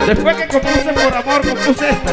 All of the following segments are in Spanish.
Después que compuse Por Amor, compuse esta.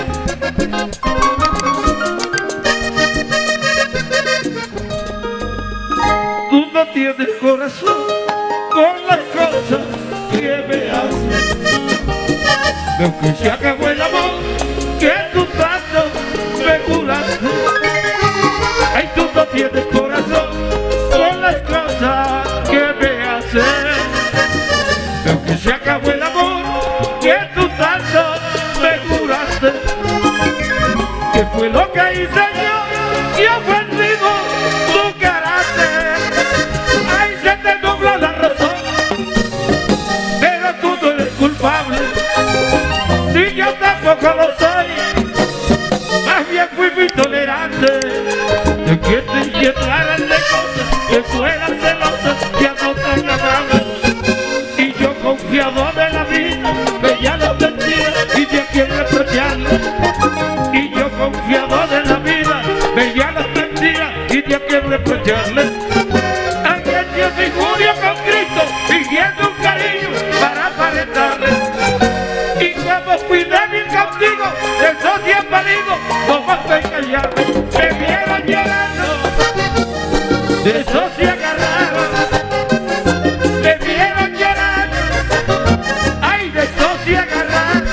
Tú no tienes corazón con las cosas que me hacen. Veo que se acabó el amor que tú tanto me juraste. Ay, tú no tienes corazón con las cosas que me hacen. Veo que se acabó el amor que tú tanto me juraste. ¿Qué fue lo que hice yo y ofendido tu carácter? Ay, se te nubla la razón, pero tú no eres culpable, ni yo tampoco lo soy. Más bien fui muy tolerante de que te inquietaran de cosas que fueran celosas y a no tan agradables. Y yo confiado de la vida veía las mentiras y de a quién reprocharle. Y yo confiado de la vida veía las mentiras y de a quién reprocharle. Aquel Dios me injuria con Cristo fingiendo un cariño para aparentarle. Y como fui débil contigo, de eso sí he valido, no más de callarme. Me vieron llorando, de eso sí agarraron. Me vieron llorando, ay, de eso sí agarraron.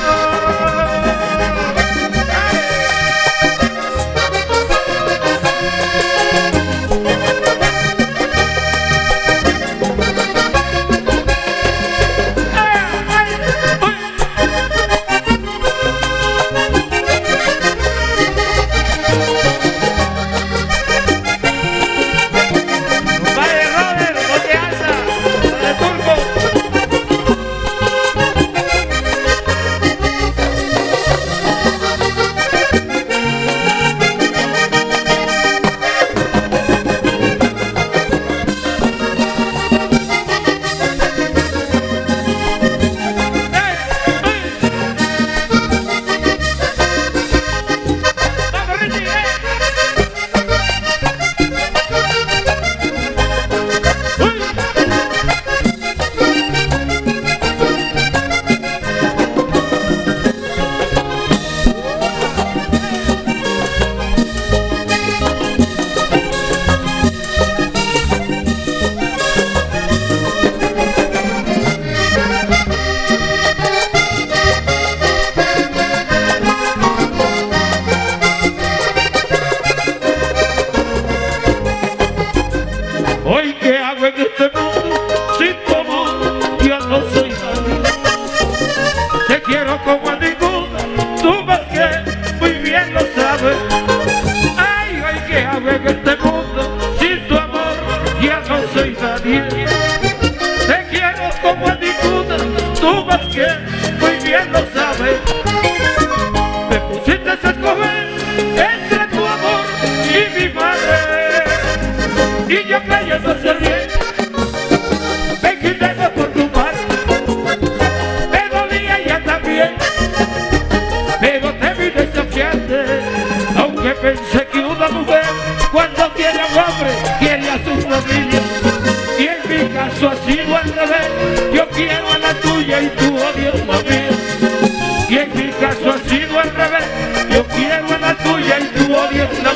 Hoy qué hago en este mundo sin tu amor, ya no soy nadie. Te quiero como a ninguna, tú más que muy bien lo sabes. Ay, hoy qué hago en este mundo sin tu amor, ya no soy nadie. Te quiero como a ninguna, tú más que muy bien lo sabes. Me pusiste a escoger entre tu amor y mi madre. Y yo creyendo ser bien, me quité por tu parte. Me dolía ya también, pero te vi desafiante. Aunque pensé que una mujer, cuando quiere a un hombre, quiere a su familia. Y en mi caso ha sido al revés. Yo quiero a la tuya y tú odias la mía. Y en mi caso ha sido al revés. Yo quiero a la tuya y tú odias la